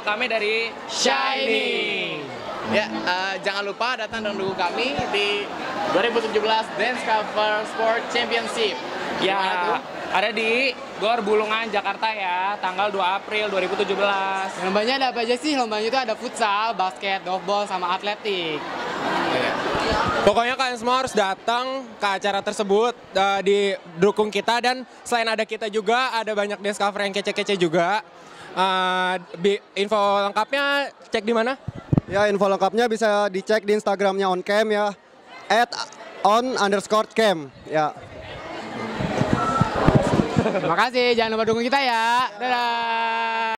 kami dari Shiny. Ya, jangan lupa datang dan dukung kami di 2017 Dance Cover Sport Championship. Ya, ada di Gor Bulungan, Jakarta ya, tanggal 2 April 2017. Lombanya ada apa aja sih? Lombanya itu ada futsal, basket, dodgeball, sama atletik. Pokoknya kalian semua harus datang ke acara tersebut, didukung kita, dan selain ada kita juga ada banyak dance cover yang kece-kece juga. Info lengkapnya cek di mana? Ya, info lengkapnya bisa dicek di Instagramnya OnCam ya, @on_cam ya. Terima kasih, jangan lupa dukung kita ya. Dadah.